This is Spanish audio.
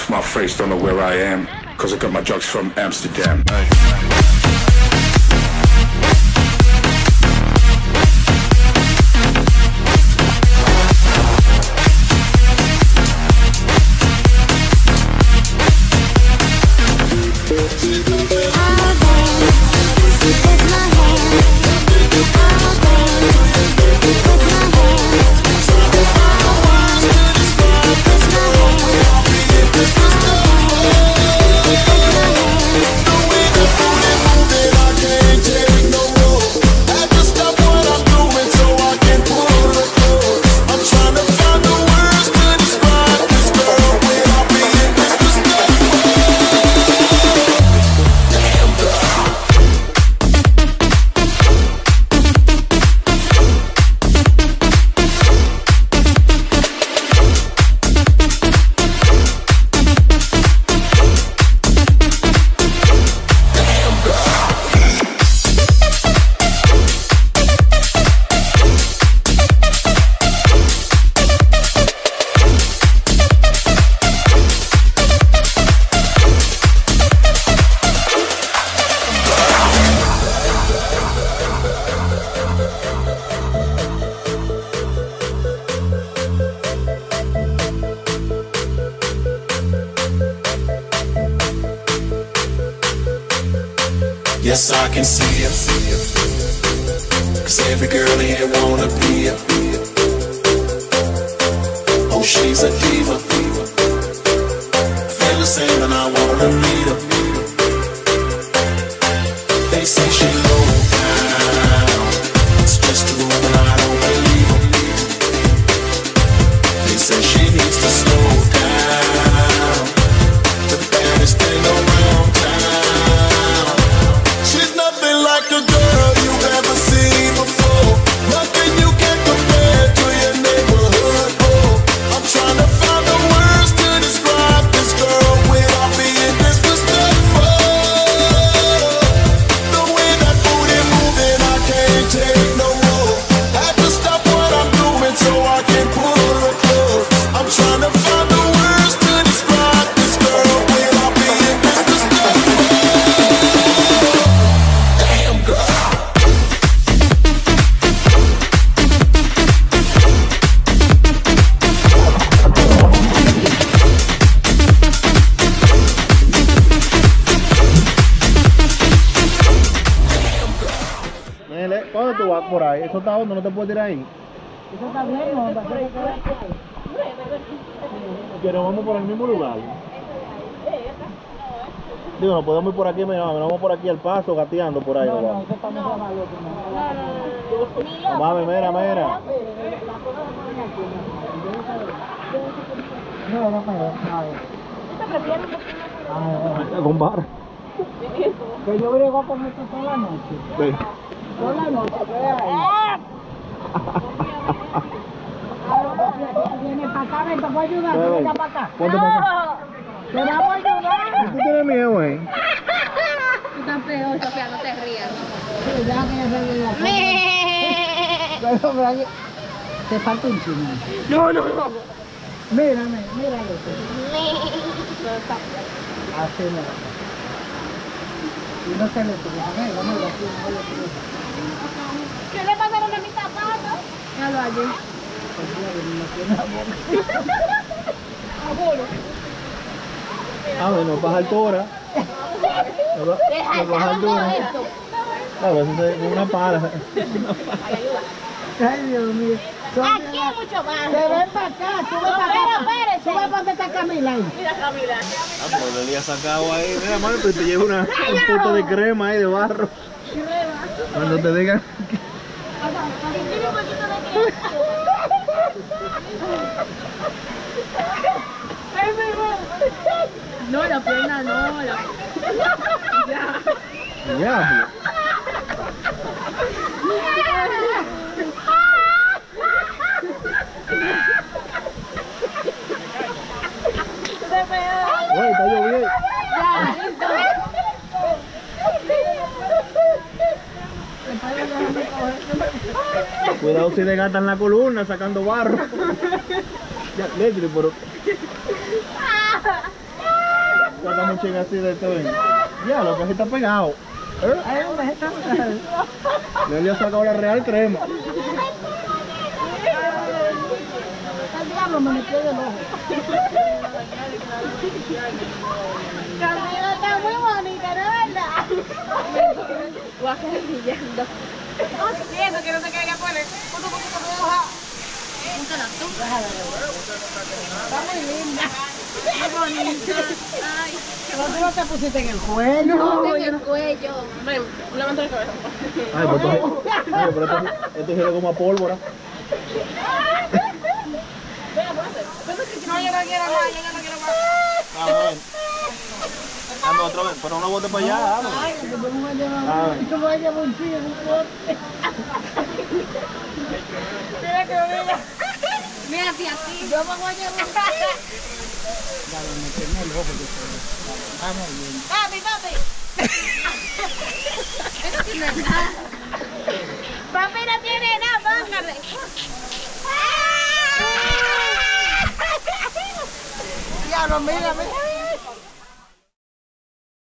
off my face, don't know where I am, cause I got my drugs from Amsterdam. Yes, I can see it, cause every girl here wanna be a. Oh, she's a diva, feel the same and I wanna meet her. They say she low down, it's just a rumor and I don't believe her. They say she needs to slow down, the baddest thing around town. She's nothing like a girl you've ever seen before. Nothing you can compare to your neighborhood. Oh, I'm trying to find the words to describe this girl without being disrespectful. The way that booty moving, I can't take no more. Had to stop what I'm doing so I can pull her close. I'm trying to find the words to describe this girl without being disrespectful. Damn girl. Nele, ¿cuándo tú vas por ahí? Eso está hondo, no te puedes tirar ahí. Eso está bien, ¿no? Que nos vamos por el mismo lugar. Digo, no podemos ir por aquí, mira, nos vamos por aquí al paso, gateando por ahí. No, No, no, eso está mejor al otro. no, mami, mira, mira. No, no, mejor. Con barra. Que yo brego con esto toda la noche. Sí. Toda la noche, que ahí. Viene para acá, ven, te voy a ayudar, Ven, venga para acá. Ponte para acá. Te vamos a ayudar. ¿Tú tienes miedo, güey? Tú tan peor, Sofía, no te rías. Sí, ya que ya se ve la cara. Te falta un chino. No, no, no. Mírame, míralo. Así no. Y no se le tuvo, mira, mira, así no le tuvo. ¿Qué le pasaron a mi zapato? Míralo allí. Ah, bueno, baja altura. Deja Baja altura. esto. Claro, eso es una pala. Ay, Dios mío. Aquí hay mucho más. Se ven para acá, sube para acá. Espérese. Sube para donde está Camila ahí. Mira, Camila. Ah, pues le había sacado ahí. Mira, mami, pues te llevo un poco de crema ahí de barro. Cuando te digan. Tiene un poquito de no, la pierna no, la... Ya. Ya. Güey, está lloviendo. Cuidado si te gastan la columna sacando barro. Ya, Leslie, pero... Tratamos un ching así de todo. Ya, lo que sí está pegado. Le había sacado la real crema. Al diablo me metió del ojo. Camila está muy bonita, ¿no es verdad? Guaje brillando. Sí, eso que no se caiga por él. Un poquito de hoja. Está muy linda. Muy bonita. Ay. ¿Pero tú no te pusiste en el cuello? No, en el cuello. Ay, pero esto se ve como a pólvora. No, yo no quiero más, yo no quiero más. Ah, bueno. Dame otra vez, pero no bote para allá, vamos. Ay, que tú me vas a llevar. Ah, Tú me vas a llevar un chile, un corte. Mira que mira. Mira, tía, sí. Yo me voy a llevar. Dale, me tiene el ojo que se vamos bien. Papi, papi. Eso tiene nada. Papi no tiene nada, póngale. Diablo, mira, mira.